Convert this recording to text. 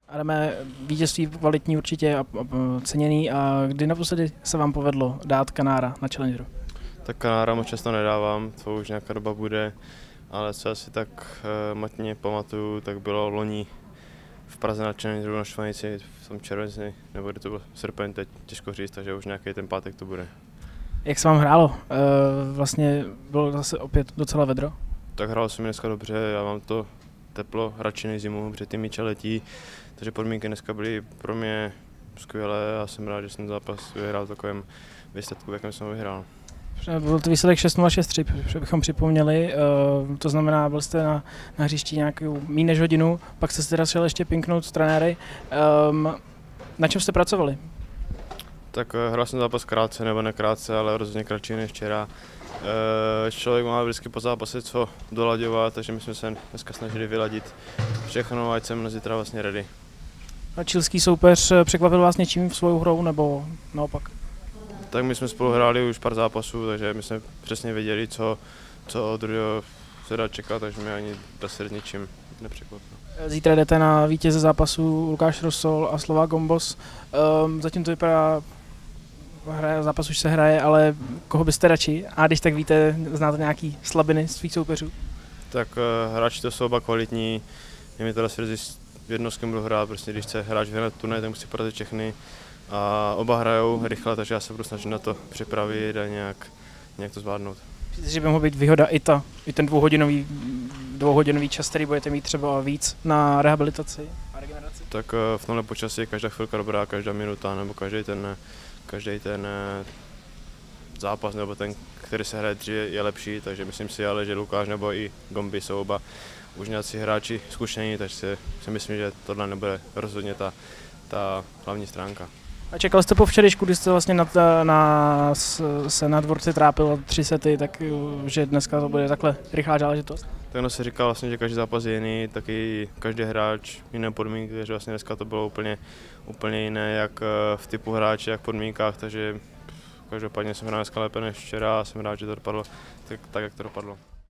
Adame, vítězství kvalitní určitě a ceněný. A kdy naposledy se vám povedlo dát kanára na Challengeru? Tak kanára moc často nedávám, to už nějaká doba bude, ale co asi tak matně pamatuju, tak bylo loni v Praze na Challengeru na Štvanici v tom červenci, nebo kdy to byl srpen, teď těžko říct, takže už nějaký ten pátek to bude. Jak se vám hrálo? Vlastně bylo zase opět docela vedro? Tak hrálo se mi dneska dobře, já mám to teplo radši než zimu, protože ty míče letí, takže podmínky dneska byly pro mě skvělé a jsem rád, že jsem zápas vyhrál v takovém výsledku, v jakém jsem ho vyhrál. Byl to výsledek 6-0, 6-3, bychom připomněli, to znamená, byl jste na hřišti nějakou méně než hodinu, pak jste se teda šel ještě pinknout s trenéry. Na čem jste pracovali? Tak hrál jsem zápas krátce nebo nekrátce, ale rozhodně kratší než včera. Člověk má vždycky po zápase co dolaďovat, takže my jsme se dneska snažili vyladit všechno, ať jsem na zítra vlastně ready. A chilský soupeř překvapil vás něčím v svou hrou nebo naopak? Tak my jsme spolu hráli už pár zápasů, takže my jsme přesně věděli, co od druhého se dá čekat, takže mě ani Daser ničím nepřekvapil. Zítra jdete na vítěze zápasu Lukáš Rosol a Slovák Gombos. Zatím to vypadá, zápas už se hraje, ale koho byste radši? A když tak víte, znáte nějaký slabiny svých soupeřů? Tak hráči to jsou oba kvalitní, je mi teda srdci jedno, s kým budu hrát, prostě když chce hráč vyhrát turnaj, tak musí porazit všechny. A oba hrajou rychle, takže já se budu snažit na to připravit a nějak to zvládnout. Myslíte, že by mohla být výhoda i ten dvouhodinový čas, který budete mít třeba víc na rehabilitaci a regeneraci? Tak v tomhle počasí je každá chvilka dobrá, každá minuta nebo každý ten zápas nebo ten, který se hraje dříve, je lepší, takže myslím si ale, že Lukáš nebo i Gombi jsou oba už nějací hráči zkušení, takže si myslím, že tohle nebude rozhodně ta hlavní stránka. A čekal jste po včerejšku, kdy jste vlastně se na dvorci trápil 3 sety, tak že dneska to bude takhle rychlá záležitost? Tak se říká vlastně, že každý zápas je jiný, taky každý hráč jiné podmínky, takže vlastně dneska to bylo úplně jiné, jak v typu hráče, jak v podmínkách, takže každopádně jsem hrál dneska lépe než včera a jsem rád, že to dopadlo tak, jak to dopadlo.